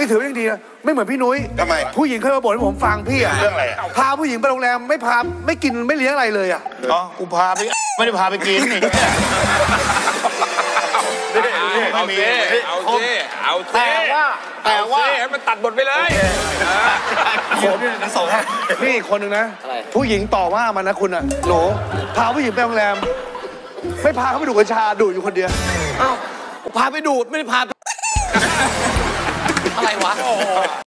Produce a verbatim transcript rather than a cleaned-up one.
นี่ถือว่ายังดีนะไม่เหมือนพี่นุ้ยทำไมผู้หญิงเคยมาบ่นให้ผมฟังพี่อะเรื่องอะไรพาผู้หญิงไปโรงแรมไม่พาไม่กินไม่เลี้ยงอะไรเลยอะอ๋อกูพาไปไม่ได้พาไปกินนี่เอาสิเอาสิเอาสิแต่ว่าแต่ว่าให้มันตัดบทไปเลยผมเนี่ยนะสองนี่คนหนึ่งนะผู้หญิงต่อว่ามันนะคุณอะโหลพาผู้หญิงไปโรงแรมไม่พาเขาไปดูกัญชาดูอยู่คนเดียวอ้าวพาไปดูดไม่ได้พาอะไรวะ